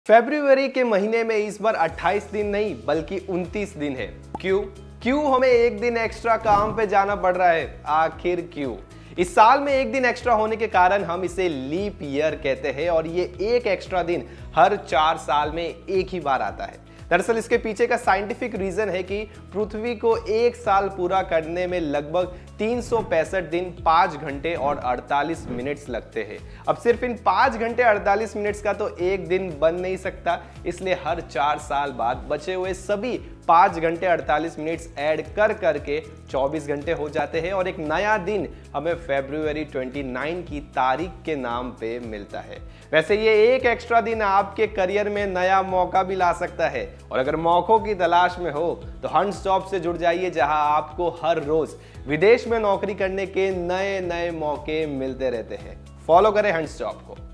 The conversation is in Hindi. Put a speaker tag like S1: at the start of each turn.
S1: फरवरी के महीने में इस बार 28 दिन नहीं बल्कि 29 दिन है। क्यों हमें एक दिन एक्स्ट्रा काम पे जाना पड़ रहा है? आखिर क्यों? इस साल में एक दिन एक्स्ट्रा होने के कारण हम इसे लीप ईयर कहते हैं और ये एक एक्स्ट्रा दिन हर 4 साल में एक ही बार आता है। दरअसल इसके पीछे का साइंटिफिक रीजन है कि पृथ्वी को एक साल पूरा करने में लगभग 365 दिन 5 घंटे और 48 मिनट्स लगते हैं। अब सिर्फ इन 5 घंटे 48 मिनट्स का तो एक दिन बन नहीं सकता, इसलिए हर 4 साल बाद बचे हुए सभी 5 घंटे 48 मिनट्स ऐड कर करके 24 घंटे हो जाते हैं और एक नया दिन हमें फरवरी 29 की तारीख के नाम पे मिलता है। वैसे ये एक एक्स्ट्रा दिन आपके करियर में नया मौका भी ला सकता है और अगर मौकों की तलाश में हो तो हंट्स जॉब से जुड़ जाइए, जहां आपको हर रोज विदेश में नौकरी करने के नए नए मौके मिलते रहते हैं। फॉलो करें हंट्स जॉब को।